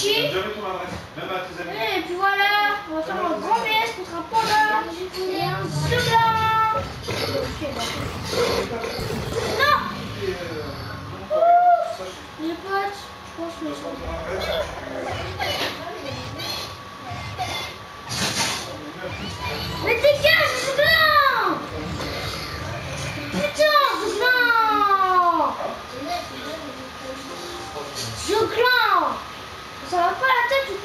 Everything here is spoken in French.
chier. Jamais ton adresse, même à tes amis. Et puis voilà, on va faire un grand VS contre un panda et un seclin. Non. Les potes, je pense que mais dégage, seclin. Putain, seclin. Ça va pas la tête,